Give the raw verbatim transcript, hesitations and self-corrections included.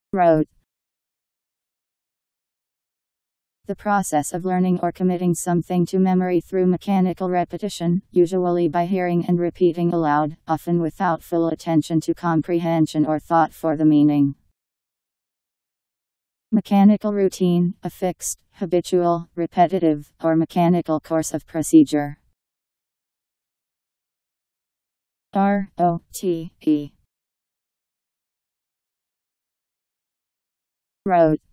Rote. The process of learning or committing something to memory through mechanical repetition, usually by hearing and repeating aloud, often without full attention to comprehension or thought for the meaning. Mechanical routine, a fixed, habitual, repetitive, or mechanical course of procedure. R O T E. Rote.